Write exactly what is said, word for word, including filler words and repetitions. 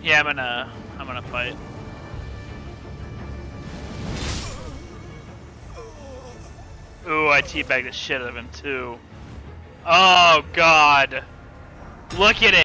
Yeah, I'm gonna, I'm gonna fight. Ooh, I teabagged the shit out of him too. Oh god. Look at it.